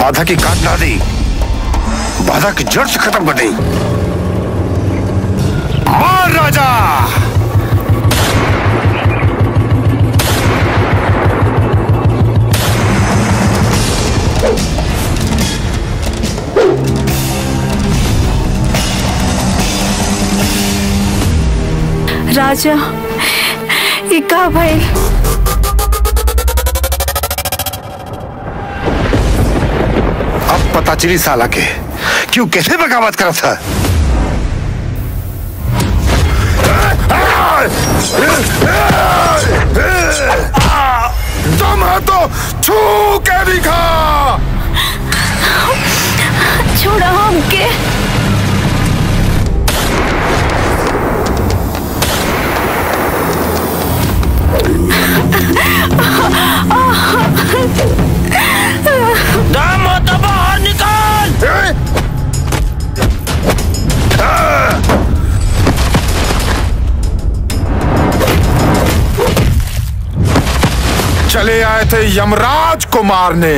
बाधा की काट ना दी, बाधा की जड़ से खत्म कर दी। मार राजा। राजा ये का भाई? अब पता चली साला के क्यों कैसे बगावत करा था। दम है तो छू के दिखा। छोड़ा हमके। दम हो तो बाहर निकाल। चले आए थे यमराज को मारने।